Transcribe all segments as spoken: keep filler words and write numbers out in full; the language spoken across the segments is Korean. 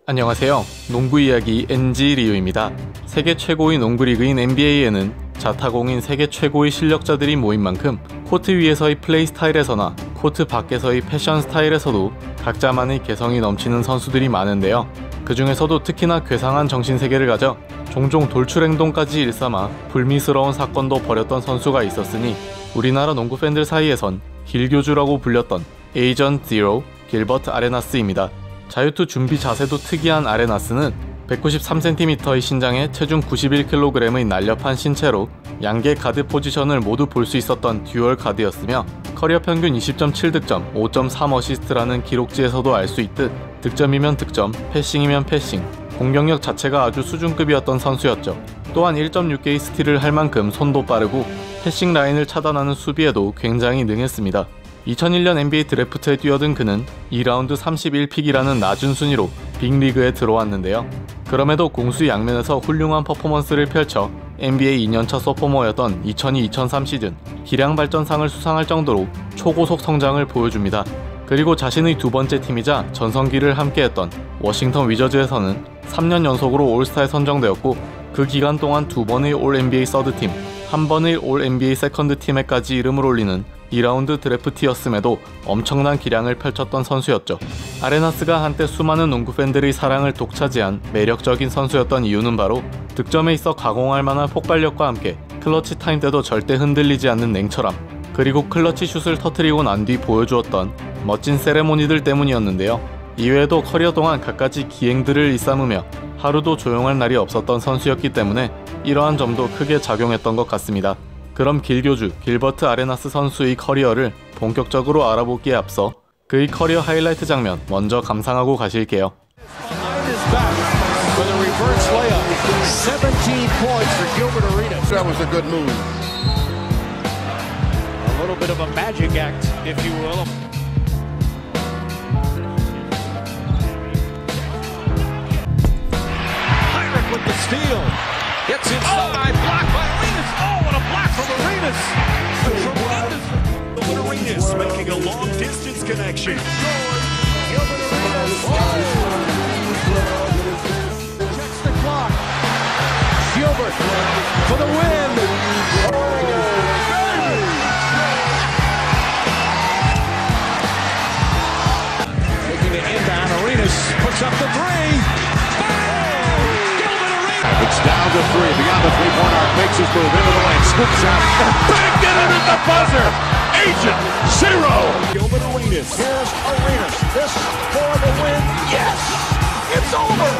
안녕하세요. 농구 이야기 엔지 리우입니다. 세계 최고의 농구 리그인 엔비에이에는 자타공인 세계 최고의 실력자들이 모인 만큼 코트 위에서의 플레이 스타일에서나 코트 밖에서의 패션 스타일에서도 각자만의 개성이 넘치는 선수들이 많은데요. 그 중에서도 특히나 괴상한 정신세계를 가져 종종 돌출 행동까지 일삼아 불미스러운 사건도 벌였던 선수가 있었으니 우리나라 농구 팬들 사이에선 길교주라고 불렸던 에이전트 제로 길버트 아레나스입니다. 자유투 준비 자세도 특이한 아레나스는 백구십삼 센티미터의 신장에 체중 구십일 킬로그램의 날렵한 신체로 양개 가드 포지션을 모두 볼 수 있었던 듀얼 가드였으며 커리어 평균 이십 점 칠 득점, 오 점 삼 어시스트라는 기록지에서도 알 수 있듯 득점이면 득점, 패싱이면 패싱, 공격력 자체가 아주 수준급이었던 선수였죠. 또한 일 점 육 개의 스틸을 할 만큼 손도 빠르고 패싱 라인을 차단하는 수비에도 굉장히 능했습니다. 이천일 년 엔비에이 드래프트에 뛰어든 그는 이 라운드 삼십일 픽이라는 낮은 순위로 빅리그에 들어왔는데요. 그럼에도 공수 양면에서 훌륭한 퍼포먼스를 펼쳐 엔비에이 이 년차 소포머였던 이천이 이천삼 시즌 기량 발전상을 수상할 정도로 초고속 성장을 보여줍니다. 그리고 자신의 두 번째 팀이자 전성기를 함께했던 워싱턴 위저즈에서는 삼 년 연속으로 올스타에 선정되었고 그 기간 동안 두 번의 올 엔비에이 서드팀, 한 번의 올 엔비에이 세컨드팀에까지 이름을 올리는 이 라운드 드래프트였음에도 엄청난 기량을 펼쳤던 선수였죠. 아레나스가 한때 수많은 농구 팬들의 사랑을 독차지한 매력적인 선수였던 이유는 바로 득점에 있어 가공할 만한 폭발력과 함께 클러치 타임 때도 절대 흔들리지 않는 냉철함, 그리고 클러치 슛을 터뜨리고 난 뒤 보여주었던 멋진 세레모니들 때문이었는데요. 이외에도 커리어 동안 갖가지 기행들을 일삼으며 하루도 조용할 날이 없었던 선수였기 때문에 이러한 점도 크게 작용했던 것 같습니다. 그럼 길교주 길버트 아레나스 선수의 커리어를 본격적으로 알아보기에 앞서 그의 커리어 하이라이트 장면 먼저 감상하고 가실게요. That was a good move. A little bit of a magic act, if you will. Heinrich with the steal. Gets inside, oh. Blocked by Arenas. Oh, what a block from Arenas! A tremendous. Arenas making a long distance connection. Gilbert Arenas. Checks the clock. Gilbert for the win. Taking the inbound, Arenas puts up the three. It's down to three, beyond the three-point arc, makes his move into the lane, scoops out, banked it in at the buzzer! Agent Zero! Gilbert Arenas. Here's Arenas. This for the win. Yes! It's over!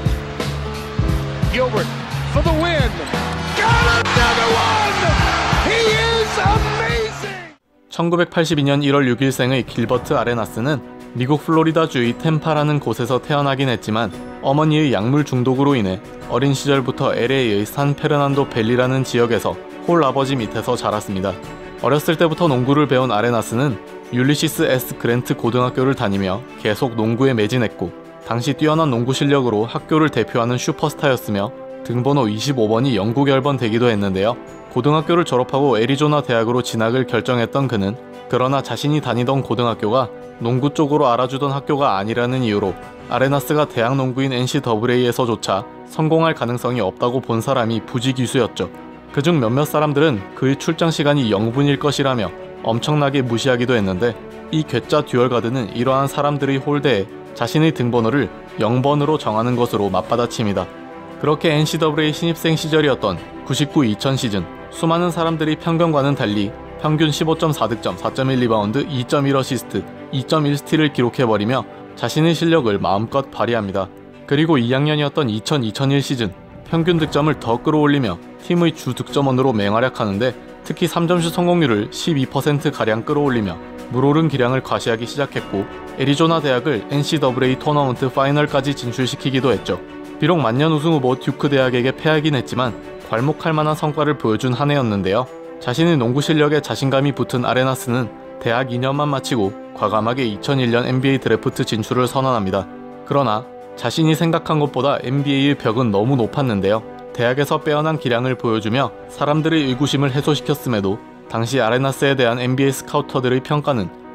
Gilbert for the win. Got another one! He is amazing! 천구백팔십이 년 일월 육일생의 길버트 아레나스는 미국 플로리다주의 템파라는 곳에서 태어나긴 했지만 어머니의 약물 중독으로 인해 어린 시절부터 엘에이의 산 페르난도 밸리라는 지역에서 홀 아버지 밑에서 자랐습니다. 어렸을 때부터 농구를 배운 아레나스는 율리시스 에스 그랜트 고등학교를 다니며 계속 농구에 매진했고 당시 뛰어난 농구 실력으로 학교를 대표하는 슈퍼스타였으며 등번호 이십오 번이 영구 결번되기도 했는데요. 고등학교를 졸업하고 애리조나 대학으로 진학을 결정했던 그는 그러나 자신이 다니던 고등학교가 농구 쪽으로 알아주던 학교가 아니라는 이유로 아레나스가 대학 농구인 엔씨에이에서조차 성공할 가능성이 없다고 본 사람이 부지기수였죠. 그중 몇몇 사람들은 그의 출장 시간이 영 분일 것이라며 엄청나게 무시하기도 했는데 이 괴짜 듀얼가드는 이러한 사람들의 홀대에 자신의 등번호를 영 번으로 정하는 것으로 맞받아칩니다. 그렇게 엔씨에이 신입생 시절이었던 구십구 이천 시즌 수많은 사람들이 편견과는 달리 평균 십오 점 사 득점, 사 점 일 리바운드, 이 점 일 어시스트, 이 점 일 스틸을 기록해버리며 자신의 실력을 마음껏 발휘합니다. 그리고 이 학년이었던 이천 이천일 시즌 평균 득점을 더 끌어올리며 팀의 주 득점원으로 맹활약하는데 특히 삼 점슛 성공률을 십이 퍼센트가량 끌어올리며 물오른 기량을 과시하기 시작했고 애리조나 대학을 엔씨에이 토너먼트 파이널까지 진출시키기도 했죠. 비록 만년 우승 후보 듀크 대학에게 패하긴 했지만 괄목할 만한 성과를 보여준 한 해였는데요. 자신의 농구 실력에 자신감이 붙은 아레나스는 대학 이 년만 마치고 과감하게 이천일 년 엔비에이 드래프트 진출을 선언합니다. 그러나 자신이 생각한 것보다 엔비에이의 벽은 너무 높았는데요. 대학에서 빼어난 기량을 보여주며 사람들의 의구심을 해소시켰음에도 당시 아레나스에 대한 엔비에이 스카우터들의 평가는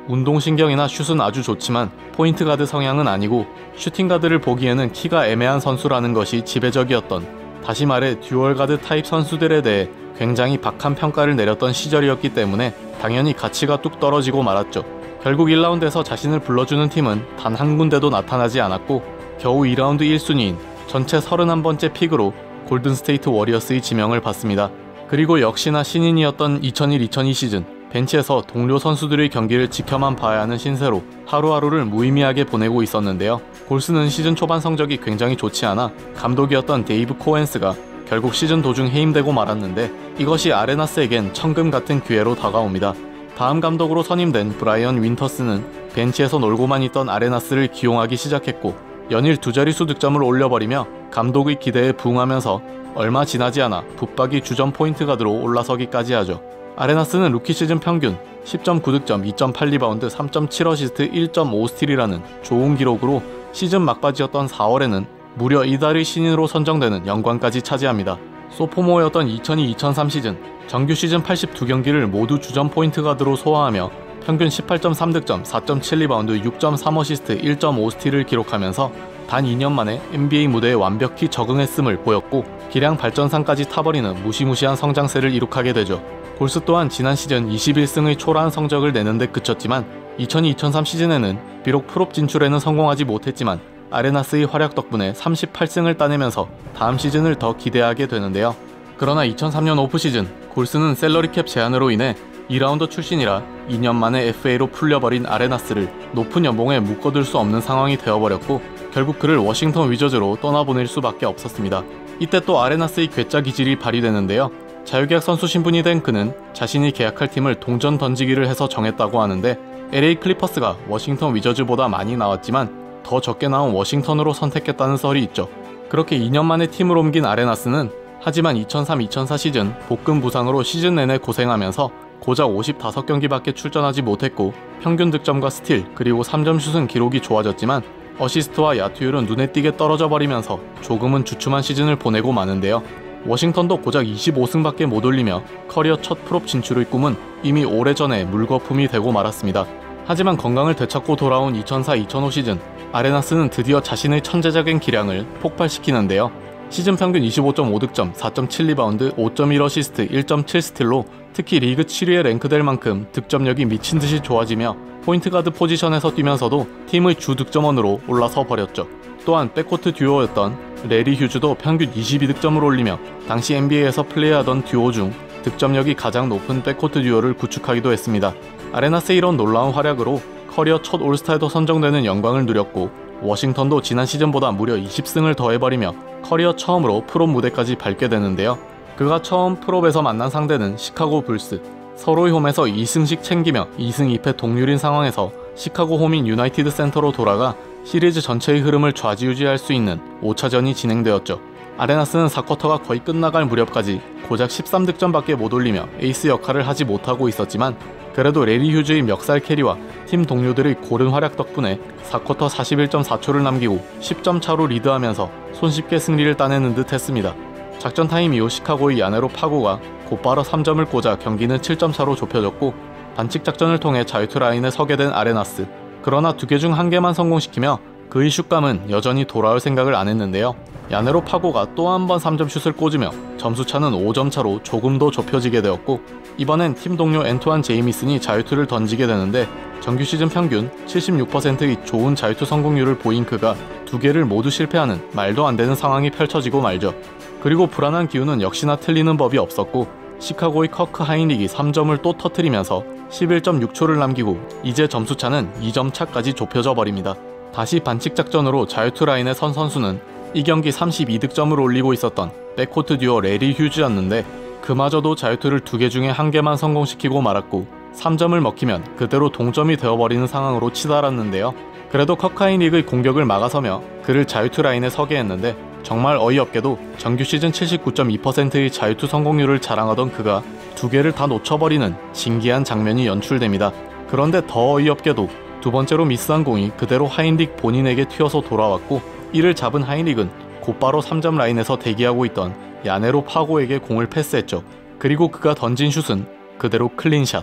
운동신경이나 슛은 아주 좋지만 포인트 가드 성향은 아니고 슈팅 가드를 보기에는 키가 애매한 선수라는 것이 지배적이었던, 다시 말해 듀얼 가드 타입 선수들에 대해 굉장히 박한 평가를 내렸던 시절이었기 때문에 당연히 가치가 뚝 떨어지고 말았죠. 결국 일 라운드에서 자신을 불러주는 팀은 단 한 군데도 나타나지 않았고 겨우 이 라운드 일 순위인 전체 서른한 번째 픽으로 골든스테이트 워리어스의 지명을 받습니다. 그리고 역시나 신인이었던 이천일 이천이 시즌, 벤치에서 동료 선수들의 경기를 지켜만 봐야 하는 신세로 하루하루를 무의미하게 보내고 있었는데요. 골스는 시즌 초반 성적이 굉장히 좋지 않아 감독이었던 데이브 코엔스가 결국 시즌 도중 해임되고 말았는데, 이것이 아레나스에겐 천금 같은 기회로 다가옵니다. 다음 감독으로 선임된 브라이언 윈터스는 벤치에서 놀고만 있던 아레나스를 기용하기 시작했고 연일 두 자릿수 득점을 올려버리며 감독의 기대에 부응하면서 얼마 지나지 않아 붙박이 주전 포인트 가드로 올라서기까지 하죠. 아레나스는 루키 시즌 평균 십 점 구 득점, 이 점 팔 리바운드, 삼 점 칠 어시스트, 일 점 오 스틸이라는 좋은 기록으로 시즌 막바지였던 사월에는 무려 이달의 신인으로 선정되는 영광까지 차지합니다. 소포모였던 이천이 이천삼 시즌, 정규 시즌 팔십이 경기를 모두 주전 포인트 가드로 소화하며 평균 십팔 점 삼 득점, 사 점 칠 리바운드, 육 점 삼 어시스트, 일 점 오 스틸을 기록하면서 단 이 년 만에 엔비에이 무대에 완벽히 적응했음을 보였고 기량 발전상까지 타버리는 무시무시한 성장세를 이룩하게 되죠. 골스 또한 지난 시즌 이십일 승의 초라한 성적을 내는데 그쳤지만 이천이 이천삼 시즌에는 비록 프롭 진출에는 성공하지 못했지만 아레나스의 활약 덕분에 삼십팔 승을 따내면서 다음 시즌을 더 기대하게 되는데요. 그러나 이천삼 년 오프 시즌, 골스는 셀러리캡 제한으로 인해 이 라운드 출신이라 이 년 만에 에프에이로 풀려버린 아레나스를 높은 연봉에 묶어둘 수 없는 상황이 되어버렸고 결국 그를 워싱턴 위저즈로 떠나보낼 수밖에 없었습니다. 이때 또 아레나스의 괴짜 기질이 발휘되는데요. 자유계약 선수 신분이 된 그는 자신이 계약할 팀을 동전 던지기를 해서 정했다고 하는데 엘에이 클리퍼스가 워싱턴 위저즈보다 많이 나왔지만 더 적게 나온 워싱턴으로 선택했다는 썰이 있죠. 그렇게 이 년 만에 팀을 옮긴 아레나스는 하지만 이천삼 이천사 시즌 복근 부상으로 시즌 내내 고생하면서 고작 오십오 경기밖에 출전하지 못했고 평균 득점과 스틸 그리고 삼 점 슛은 기록이 좋아졌지만 어시스트와 야투율은 눈에 띄게 떨어져 버리면서 조금은 주춤한 시즌을 보내고 마는데요. 워싱턴도 고작 이십오 승밖에 못 올리며 커리어 첫 프롭 진출의 꿈은 이미 오래전에 물거품이 되고 말았습니다. 하지만 건강을 되찾고 돌아온 이천사 이천오 시즌, 아레나스는 드디어 자신의 천재적인 기량을 폭발시키는데요. 시즌 평균 이십오 점 오 득점, 사 점 칠 리바운드, 오 점 일 어시스트, 일 점 칠 스틸로 특히 리그 칠 위에 랭크될 만큼 득점력이 미친듯이 좋아지며 포인트 가드 포지션에서 뛰면서도 팀의 주 득점원으로 올라서 버렸죠. 또한 백코트 듀오였던 레리 휴즈도 평균 이십이 득점을 올리며 당시 엔비에이에서 플레이하던 듀오 중 득점력이 가장 높은 백코트 듀오를 구축하기도 했습니다. 아레나스의 이런 놀라운 활약으로 커리어 첫 올스타에도 선정되는 영광을 누렸고 워싱턴도 지난 시즌보다 무려 이십 승을 더해버리며 커리어 처음으로 프롭 무대까지 밟게 되는데요. 그가 처음 프롭에서 만난 상대는 시카고 불스. 서로의 홈에서 이 승씩 챙기며 이 승 이 패 동률인 상황에서 시카고 홈인 유나이티드 센터로 돌아가 시리즈 전체의 흐름을 좌지우지할 수 있는 오 차전이 진행되었죠. 아레나스는 사 쿼터가 거의 끝나갈 무렵까지 고작 십삼 득점밖에 못 올리며 에이스 역할을 하지 못하고 있었지만 그래도 레리 휴즈의 멱살 캐리와 팀 동료들의 고른 활약 덕분에 사 쿼터 사십일 점 사 초를 남기고 십 점 차로 리드하면서 손쉽게 승리를 따내는 듯 했습니다. 작전 타임 이후 시카고의 야네로 파고가 곧바로 삼 점을 꽂아 경기는 칠 점 차로 좁혀졌고 반칙 작전을 통해 자유투 라인에 서게 된 아레나스. 그러나 두 개 중 한 개만 성공시키며 그의 슛감은 여전히 돌아올 생각을 안 했는데요. 야네로 파고가 또 한 번 삼 점 슛을 꽂으며 점수차는 오 점 차로 조금 더 좁혀지게 되었고 이번엔 팀 동료 앤투안 제이미슨이 자유투를 던지게 되는데 정규 시즌 평균 칠십육 퍼센트의 좋은 자유투 성공률을 보인 그가 두 개를 모두 실패하는 말도 안 되는 상황이 펼쳐지고 말죠. 그리고 불안한 기운은 역시나 틀리는 법이 없었고 시카고의 커크 하이닉이 삼 점을 또 터뜨리면서 십일 점 육 초를 남기고 이제 점수차는 이 점 차까지 좁혀져 버립니다. 다시 반칙 작전으로 자유투 라인에 선 선수는 이 경기 삼십이 득점을 올리고 있었던 백코트 듀오 레리 휴즈였는데 그마저도 자유투를 두 개 중에 한 개만 성공시키고 말았고 삼 점을 먹히면 그대로 동점이 되어버리는 상황으로 치달았는데요. 그래도 커카이닉의 공격을 막아서며 그를 자유투 라인에 서게 했는데 정말 어이없게도 정규 시즌 칠십구 점 이 퍼센트의 자유투 성공률을 자랑하던 그가 두 개를 다 놓쳐버리는 신기한 장면이 연출됩니다. 그런데 더 어이없게도 두 번째로 미스한 공이 그대로 하인릭 본인에게 튀어서 돌아왔고 이를 잡은 하인릭은 곧바로 삼 점 라인에서 대기하고 있던 야네로 파고에게 공을 패스했죠. 그리고 그가 던진 슛은 그대로 클린샷.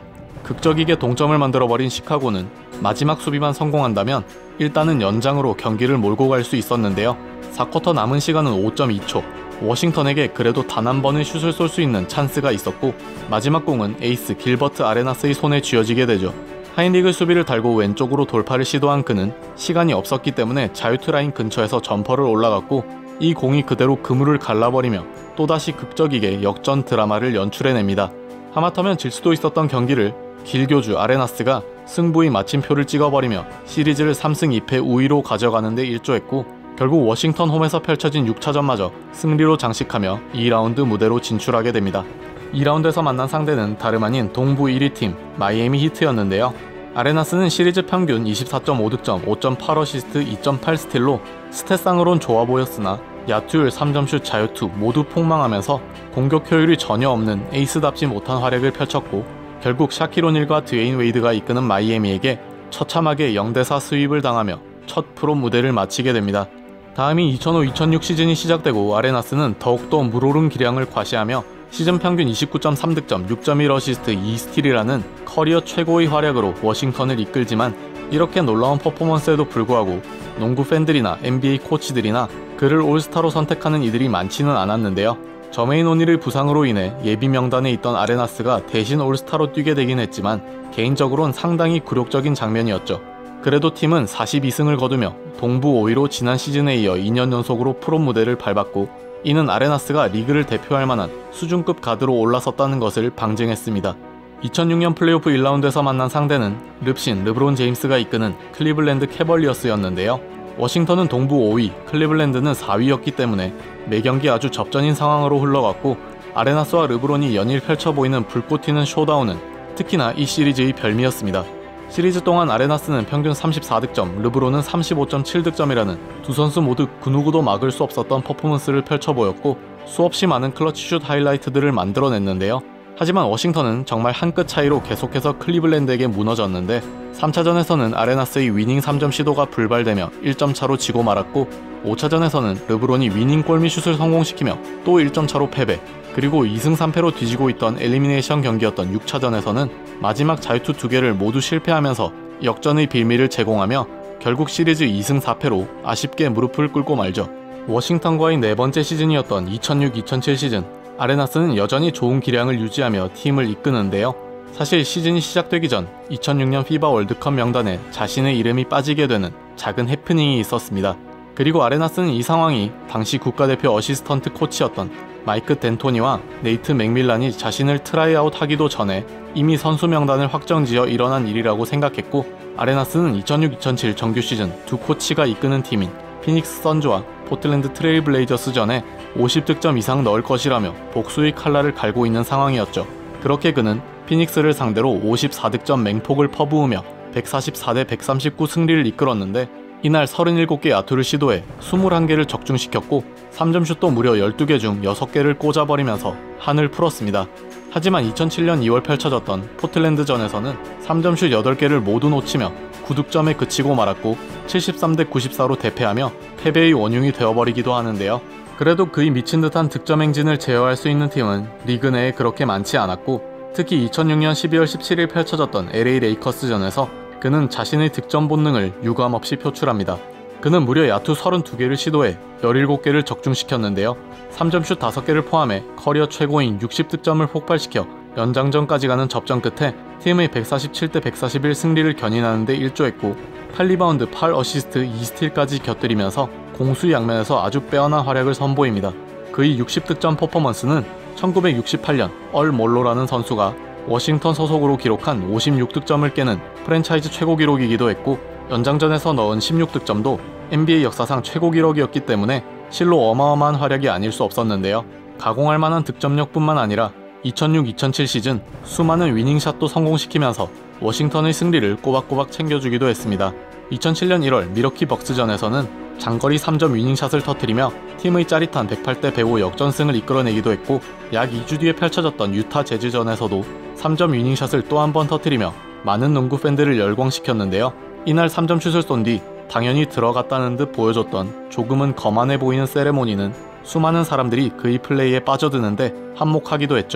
극적이게 동점을 만들어버린 시카고는 마지막 수비만 성공한다면 일단은 연장으로 경기를 몰고 갈 수 있었는데요. 사 쿼터 남은 시간은 오 점 이 초. 워싱턴에게 그래도 단 한 번의 슛을 쏠 수 있는 찬스가 있었고 마지막 공은 에이스 길버트 아레나스의 손에 쥐어지게 되죠. 하인리그 수비를 달고 왼쪽으로 돌파를 시도한 그는 시간이 없었기 때문에 자유투 라인 근처에서 점퍼를 올라갔고 이 공이 그대로 그물을 갈라버리며 또다시 극적이게 역전 드라마를 연출해냅니다. 하마터면 질 수도 있었던 경기를 길교주 아레나스가 승부의 마침표를 찍어버리며 시리즈를 삼 승 이 패 우위로 가져가는 데 일조했고 결국 워싱턴 홈에서 펼쳐진 육 차전마저 승리로 장식하며 이 라운드 무대로 진출하게 됩니다. 이 라운드에서 만난 상대는 다름 아닌 동부 일 위 팀 마이애미 히트였는데요. 아레나스는 시리즈 평균 이십사 점 오 득점, 오 점 팔 어시스트, 이 점 팔 스틸로 스탯상으론 좋아 보였으나 야투율, 삼 점슛, 자유투 모두 폭망하면서 공격 효율이 전혀 없는 에이스답지 못한 활약을 펼쳤고 결국 샤킬 오닐과 드웨인 웨이드가 이끄는 마이애미에게 처참하게 영 대 사 스윕을 당하며 첫 프로 무대를 마치게 됩니다. 다음이 이천오 이천육 시즌이 시작되고 아레나스는 더욱더 물오른 기량을 과시하며 시즌 평균 이십구 점 삼 득점, 육 점 일 어시스트, 이 스틸이라는 커리어 최고의 활약으로 워싱턴을 이끌지만 이렇게 놀라운 퍼포먼스에도 불구하고 농구 팬들이나 엔비에이 코치들이나 그를 올스타로 선택하는 이들이 많지는 않았는데요. 저메인 오닐의 부상으로 인해 예비 명단에 있던 아레나스가 대신 올스타로 뛰게 되긴 했지만 개인적으론 상당히 굴욕적인 장면이었죠. 그래도 팀은 사십이 승을 거두며 동부 오 위로 지난 시즌에 이어 이 년 연속으로 프로 무대를 밟았고 이는 아레나스가 리그를 대표할 만한 수준급 가드로 올라섰다는 것을 방증했습니다. 이천육 년 플레이오프 일 라운드에서 만난 상대는 릅신, 르브론 제임스가 이끄는 클리블랜드 캐벌리어스였는데요. 워싱턴은 동부 오 위, 클리블랜드는 사 위였기 때문에 매경기 아주 접전인 상황으로 흘러갔고 아레나스와 르브론이 연일 펼쳐 보이는 불꽃 튀는 쇼다운은 특히나 이 시리즈의 별미였습니다. 시리즈 동안 아레나스는 평균 삼십사 득점, 르브론은 삼십오 점 칠 득점이라는 두 선수 모두 그 누구도 막을 수 없었던 퍼포먼스를 펼쳐 보였고 수없이 많은 클러치슛 하이라이트들을 만들어냈는데요. 하지만 워싱턴은 정말 한 끗 차이로 계속해서 클리블랜드에게 무너졌는데 삼 차전에서는 아레나스의 위닝 삼 점 시도가 불발되며 일 점 차로 지고 말았고 오 차전에서는 르브론이 위닝 골밑 슛을 성공시키며 또 일 점 차로 패배, 그리고 이 승 삼 패로 뒤지고 있던 엘리미네이션 경기였던 육 차전에서는 마지막 자유투 두 개를 모두 실패하면서 역전의 빌미를 제공하며 결국 시리즈 이 승 사 패로 아쉽게 무릎을 꿇고 말죠. 워싱턴과의 네 번째 시즌이었던 이천육 이천칠 시즌, 아레나스는 여전히 좋은 기량을 유지하며 팀을 이끄는데요. 사실 시즌이 시작되기 전 이천육 년 피바 월드컵 명단에 자신의 이름이 빠지게 되는 작은 해프닝이 있었습니다. 그리고 아레나스는 이 상황이 당시 국가대표 어시스턴트 코치였던 마이크 덴토니와 네이트 맥밀란이 자신을 트라이아웃 하기도 전에 이미 선수 명단을 확정지어 일어난 일이라고 생각했고 아레나스는 이천육 이천칠 정규 시즌 두 코치가 이끄는 팀인 피닉스 선즈와 포틀랜드 트레일 블레이저스전에 오십 득점 이상 넣을 것이라며 복수의 칼날을 갈고 있는 상황이었죠. 그렇게 그는 피닉스를 상대로 오십사 득점 맹폭을 퍼부으며 백사십사 대 백삼십구 승리를 이끌었는데 이날 서른일곱 개 야투를 시도해 이십일 개를 적중시켰고 삼 점슛도 무려 열두 개 중 여섯 개를 꽂아버리면서 한을 풀었습니다. 하지만 이천칠 년 이월 펼쳐졌던 포틀랜드전에서는 삼 점슛 여덟 개를 모두 놓치며 구 득점에 그치고 말았고 칠십삼 대 구십사로 대패하며 패배의 원흉이 되어버리기도 하는데요. 그래도 그의 미친 듯한 득점 행진을 제어할 수 있는 팀은 리그 내에 그렇게 많지 않았고 특히 이천육 년 십이월 십칠일 펼쳐졌던 엘에이 레이커스전에서 그는 자신의 득점 본능을 유감없이 표출합니다. 그는 무려 야투 서른두 개를 시도해 열일곱 개를 적중시켰는데요. 삼 점슛 다섯 개를 포함해 커리어 최고인 육십 득점을 폭발시켜 연장전까지 가는 접전 끝에 팀의 백사십칠 대 백사십일 승리를 견인하는 데 일조했고 팔 리바운드, 팔 어시스트, 이 스틸까지 곁들이면서 공수 양면에서 아주 빼어난 활약을 선보입니다. 그의 육십 득점 퍼포먼스는 천구백육십팔 년 얼 몰로라는 선수가 워싱턴 소속으로 기록한 오십육 득점을 깨는 프랜차이즈 최고 기록이기도 했고 연장전에서 넣은 십육 득점도 엔비에이 역사상 최고 기록이었기 때문에 실로 어마어마한 활약이 아닐 수 없었는데요. 가공할 만한 득점력뿐만 아니라 이천육 이천칠 시즌 수많은 위닝샷도 성공시키면서 워싱턴의 승리를 꼬박꼬박 챙겨주기도 했습니다. 이천칠 년 일월 미러키 벅스전에서는 장거리 삼 점 위닝샷을 터뜨리며 팀의 짜릿한 백팔 대 백오 역전승을 이끌어내기도 했고 약 이 주 뒤에 펼쳐졌던 유타 재즈전에서도 삼 점 위닝샷을 또 한 번 터뜨리며 많은 농구 팬들을 열광시켰는데요. 이날 삼 점 슛을 쏜 뒤 당연히 들어갔다는 듯 보여줬던 조금은 거만해 보이는 세레모니는 수많은 사람들이 그의 플레이에 빠져드는데 한몫하기도 했죠.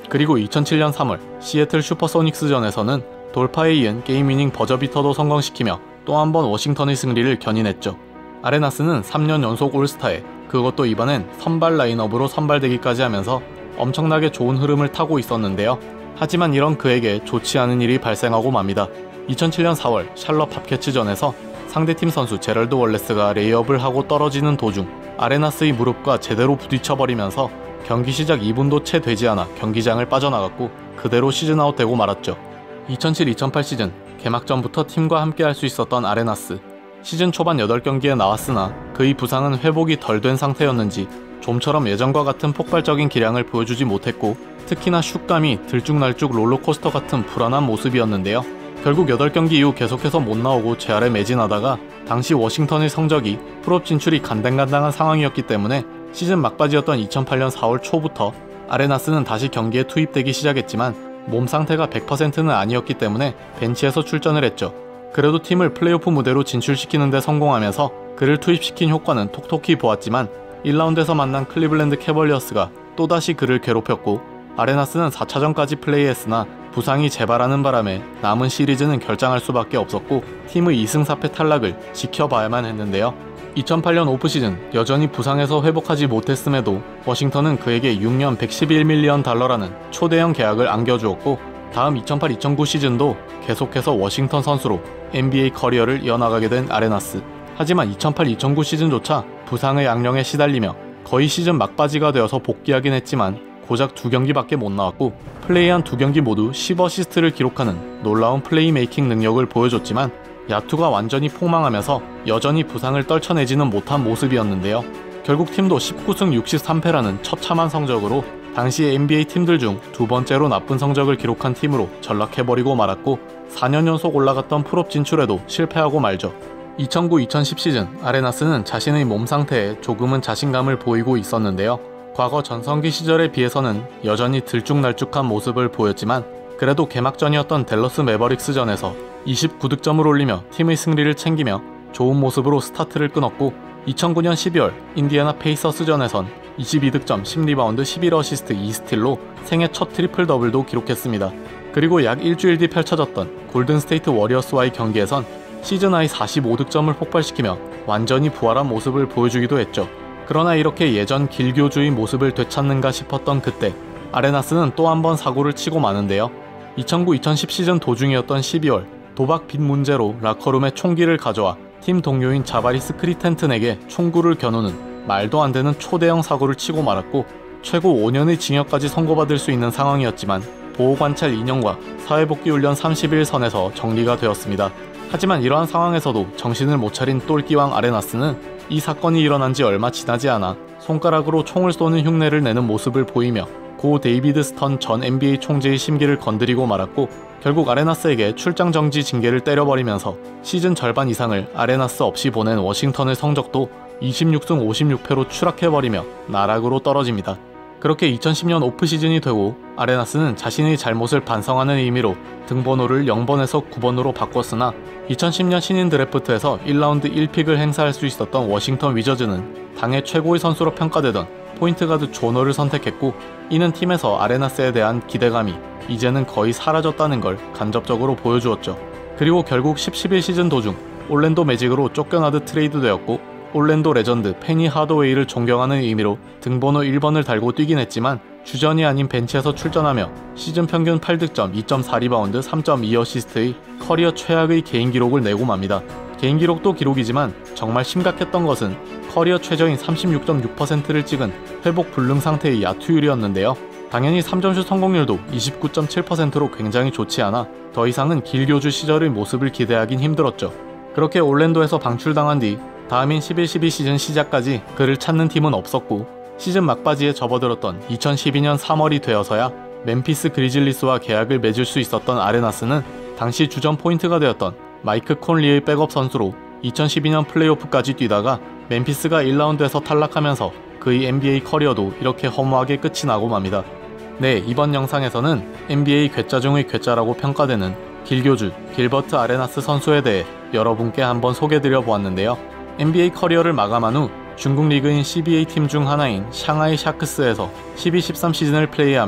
그리고 이천칠 년 삼월 시애틀 슈퍼소닉스전에서는 돌파에 이은 게임 위닝 버저비터도 성공시키며 또 한 번 워싱턴의 승리를 견인했죠. 아레나스는 삼 년 연속 올스타에, 그것도 이번엔 선발 라인업으로 선발되기까지 하면서 엄청나게 좋은 흐름을 타고 있었는데요. 하지만 이런 그에게 좋지 않은 일이 발생하고 맙니다. 이천칠 년 사월 샬럿 팝캐츠전에서 상대팀 선수 제럴드 월레스가 레이업을 하고 떨어지는 도중 아레나스의 무릎과 제대로 부딪혀버리면서 경기 시작 이 분도 채 되지 않아 경기장을 빠져나갔고 그대로 시즌아웃 되고 말았죠. 이천칠 이천팔 시즌 개막전부터 팀과 함께 할 수 있었던 아레나스. 시즌 초반 여덟 경기에 나왔으나 그의 부상은 회복이 덜 된 상태였는지 좀처럼 예전과 같은 폭발적인 기량을 보여주지 못했고 특히나 슛감이 들쭉날쭉 롤러코스터 같은 불안한 모습이었는데요. 결국 여덟 경기 이후 계속해서 못 나오고 재활에 매진하다가 당시 워싱턴의 성적이 풀업 진출이 간당간당한 상황이었기 때문에 시즌 막바지였던 이천팔 년 사월 초부터 아레나스는 다시 경기에 투입되기 시작했지만 몸 상태가 백 퍼센트는 아니었기 때문에 벤치에서 출전을 했죠. 그래도 팀을 플레이오프 무대로 진출시키는 데 성공하면서 그를 투입시킨 효과는 톡톡히 보았지만 일 라운드에서 만난 클리블랜드 캐벌리어스가 또다시 그를 괴롭혔고 아레나스는 사 차전까지 플레이했으나 부상이 재발하는 바람에 남은 시리즈는 결장할 수밖에 없었고 팀의 이 승 사 패 탈락을 지켜봐야만 했는데요. 이천팔 년 오프시즌 여전히 부상에서 회복하지 못했음에도 워싱턴은 그에게 육 년 백십일 밀리언 달러라는 초대형 계약을 안겨주었고 다음 이천팔 이천구 시즌도 계속해서 워싱턴 선수로 엔비에이 커리어를 이어나가게 된 아레나스. 하지만 이천팔 이천구 시즌조차 부상의 악령에 시달리며 거의 시즌 막바지가 되어서 복귀하긴 했지만 고작 두 경기밖에 못 나왔고 플레이한 두 경기 모두 십 어시스트를 기록하는 놀라운 플레이메이킹 능력을 보여줬지만 야투가 완전히 폭망하면서 여전히 부상을 떨쳐내지는 못한 모습이었는데요. 결국 팀도 십구 승 육십삼 패라는 처참한 성적으로 당시 엔비에이 팀들 중 두 번째로 나쁜 성적을 기록한 팀으로 전락해버리고 말았고 사 년 연속 올라갔던 풀업 진출에도 실패하고 말죠. 이천구 이천십 시즌 아레나스는 자신의 몸 상태에 조금은 자신감을 보이고 있었는데요. 과거 전성기 시절에 비해서는 여전히 들쭉날쭉한 모습을 보였지만 그래도 개막전이었던 댈러스 매버릭스전에서 이십구 득점을 올리며 팀의 승리를 챙기며 좋은 모습으로 스타트를 끊었고 이천구 년 십이월 인디애나 페이서스전에선 이십이 득점 십 리바운드 십일 어시스트 이 스틸로 생애 첫 트리플 더블도 기록했습니다. 그리고 약 일주일 뒤 펼쳐졌던 골든스테이트 워리어스와의 경기에선 시즌하이 사십오 득점을 폭발시키며 완전히 부활한 모습을 보여주기도 했죠. 그러나 이렇게 예전 길교주의 모습을 되찾는가 싶었던 그때 아레나스는 또 한 번 사고를 치고 마는데요. 이천구 이천십 시즌 도중이었던 십이월 도박 빚 문제로 라커룸에 총기를 가져와 팀 동료인 자바리스 크리텐튼에게 총구를 겨누는 말도 안 되는 초대형 사고를 치고 말았고 최고 오 년의 징역까지 선고받을 수 있는 상황이었지만 보호관찰 이 년과 사회복귀훈련 삼십 일 선에서 정리가 되었습니다. 하지만 이러한 상황에서도 정신을 못 차린 똘끼왕 아레나스는 이 사건이 일어난 지 얼마 지나지 않아 손가락으로 총을 쏘는 흉내를 내는 모습을 보이며 고 데이비드 스턴 전 엔비에이 총재의 심기를 건드리고 말았고 결국 아레나스에게 출장 정지 징계를 때려버리면서 시즌 절반 이상을 아레나스 없이 보낸 워싱턴의 성적도 이십육 승 오십육 패로 추락해버리며 나락으로 떨어집니다. 그렇게 이천십 년 오프시즌이 되고 아레나스는 자신의 잘못을 반성하는 의미로 등번호를 영 번에서 구 번으로 바꿨으나 이천십 년 신인 드래프트에서 일 라운드 일 픽을 행사할 수 있었던 워싱턴 위저즈는 당의 최고의 선수로 평가되던 포인트가드 조너를 선택했고 이는 팀에서 아레나스에 대한 기대감이 이제는 거의 사라졌다는 걸 간접적으로 보여주었죠. 그리고 결국 십 십일 시즌 도중 올랜도 매직으로 쫓겨나듯 트레이드되었고 올랜도 레전드 페니 하더웨이를 존경하는 의미로 등번호 일 번을 달고 뛰긴 했지만 주전이 아닌 벤치에서 출전하며 시즌 평균 팔 득점 이 점 사 리바운드 삼 점 이 어시스트의 커리어 최악의 개인 기록을 내고 맙니다. 개인 기록도 기록이지만 정말 심각했던 것은 커리어 최저인 삼십육 점 육 퍼센트를 찍은 회복 불능 상태의 야투율이었는데요. 당연히 삼 점슛 성공률도 이십구 점 칠 퍼센트로 굉장히 좋지 않아 더 이상은 길교주 시절의 모습을 기대하긴 힘들었죠. 그렇게 올랜도에서 방출당한 뒤 다음인 십일 십이 시즌 시작까지 그를 찾는 팀은 없었고 시즌 막바지에 접어들었던 이천십이 년 삼월이 되어서야 멤피스 그리즐리스와 계약을 맺을 수 있었던 아레나스는 당시 주전 포인트가 되었던 마이크 콘리의 백업 선수로 이천십이 년 플레이오프까지 뛰다가 멤피스가 일 라운드에서 탈락하면서 그의 엔비에이 커리어도 이렇게 허무하게 끝이 나고 맙니다. 네, 이번 영상에서는 엔비에이 괴짜 중의 괴짜라고 평가되는 길교주 길버트 아레나스 선수에 대해 여러분께 한번 소개드려 보았는데요. 엔비에이 커리어를 마감한 후 중국 리그인 씨비에이 팀 중 하나인 샹하이 샤크스에서 십이 십삼 시즌을 플레이하며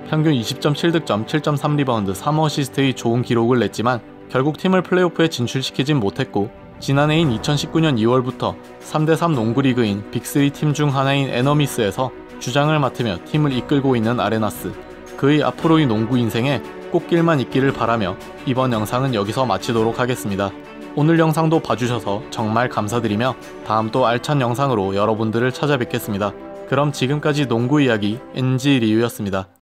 평균 이십 점 칠 득점 칠 점 삼 리바운드 삼 어시스트의 좋은 기록을 냈지만 결국 팀을 플레이오프에 진출시키진 못했고, 지난해인 이천십구 년 이월부터 삼 대 삼 농구리그인 빅쓰리 팀 중 하나인 에너미스에서 주장을 맡으며 팀을 이끌고 있는 아레나스. 그의 앞으로의 농구 인생에 꽃길만 있기를 바라며 이번 영상은 여기서 마치도록 하겠습니다. 오늘 영상도 봐주셔서 정말 감사드리며 다음 또 알찬 영상으로 여러분들을 찾아뵙겠습니다. 그럼 지금까지 농구 이야기 엔지 리우였습니다.